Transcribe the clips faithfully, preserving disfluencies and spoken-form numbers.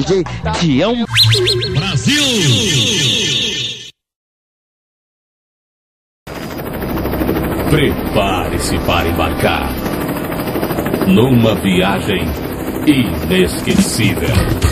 D J Tião Brasil. Prepare-se para embarcar numa viagem inesquecível.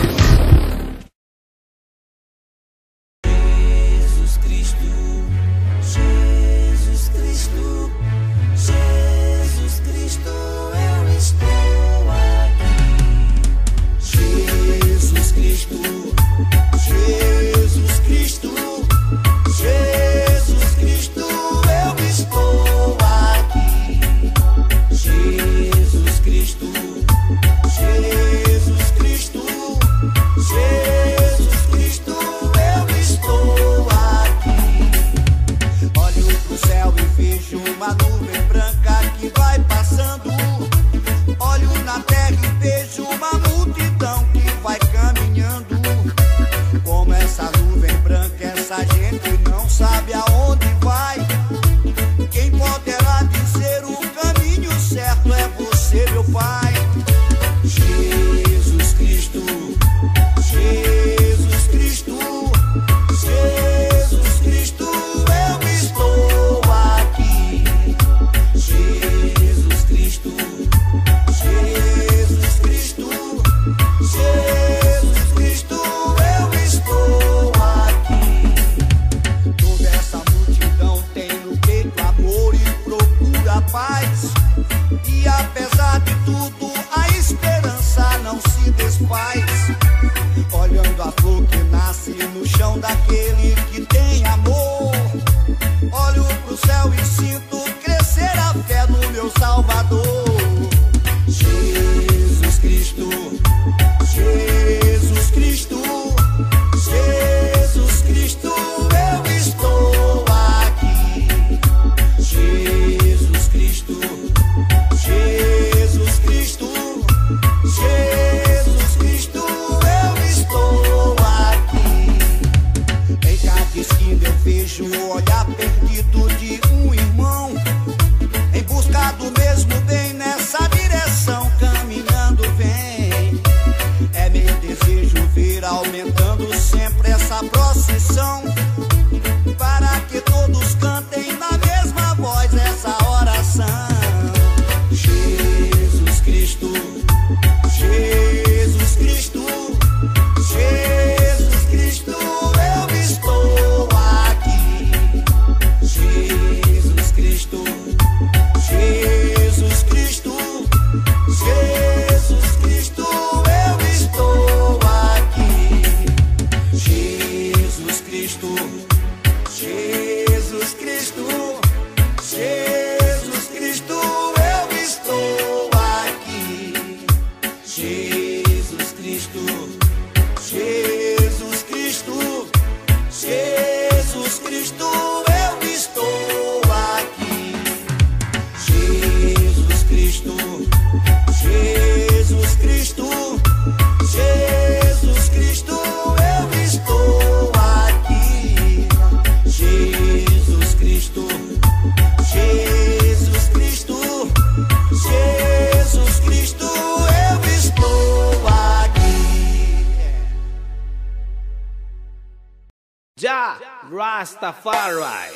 Rastafari.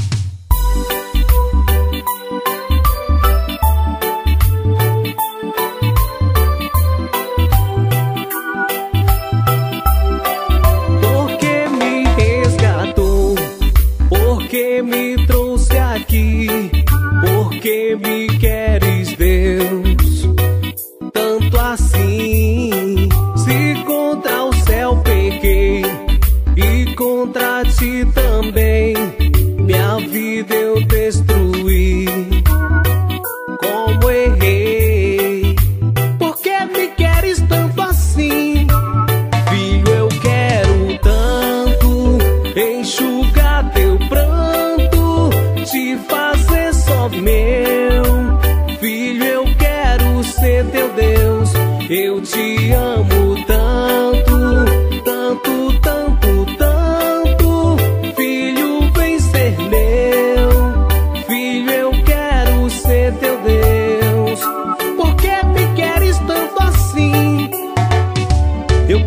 Porque me resgatou, porque me trouxe aqui, porque me queres, Deus, tanto assim. Se contra o céu pequei e contra ti também, minha vida eu destruí. Como errei, por que me queres tanto assim? Filho, eu quero tanto enxugar teu pranto, te fazer só meu. Filho, eu quero ser teu Deus, eu te amo tanto, tanto, tanto, tanto.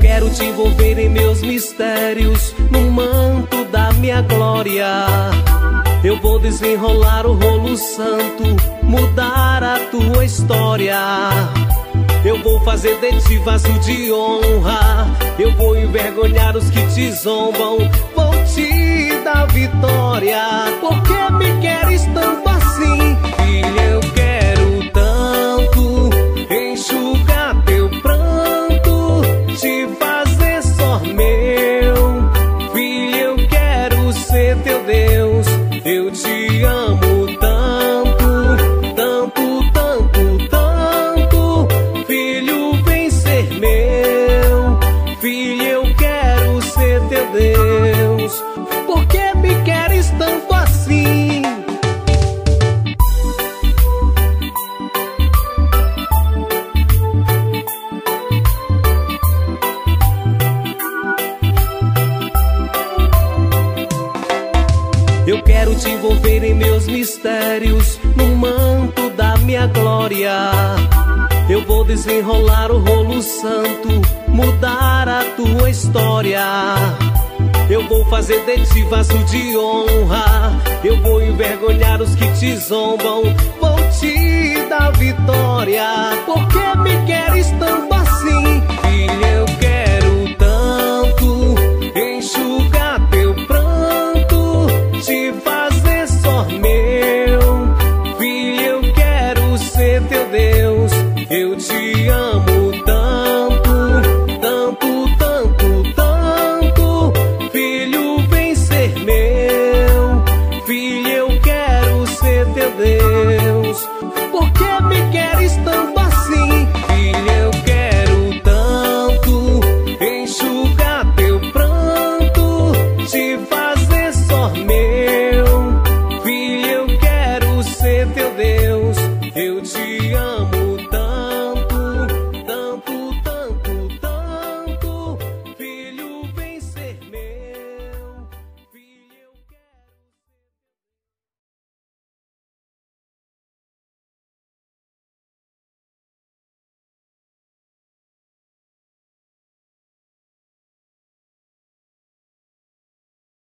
quero te envolver em meus mistérios, no manto da minha glória. Eu vou desenrolar o rolo santo, mudar a tua história. Eu vou fazer de ti vaso de honra, eu vou envergonhar os que te zombam, vou te dar vitória. Por que me queres tanto assim? Filho, eu quero tanto enxugar teu pranto, te fazer só meu. Filho, eu quero ser teu Deus, eu te amo tanto, tanto, tanto, tanto. Filho, vem ser meu. Filho, eu quero ser teu Deus. Por que me queres tanto assim? Eu quero te envolver em meus mistérios, no manto da minha glória. Eu vou desenrolar o rolo santo, mudar a tua história. Eu vou fazer de ti vaso de honra, eu vou envergonhar os que te zombam, vou te dar vitória. Por que me queres tanto assim? Filho, eu quero tanto enxugar teu pranto, te fazer só meu. Filho, eu quero ser teu Deus, eu te amo tanto, tanto, tanto, tanto. Filho, vem ser meu. Filho, eu quero ser teu Deus. Por que me queres tanto assim? Filho, eu quero tanto enxugar teu pranto, te fazer só meu. Filho, eu quero ser teu Deus, eu te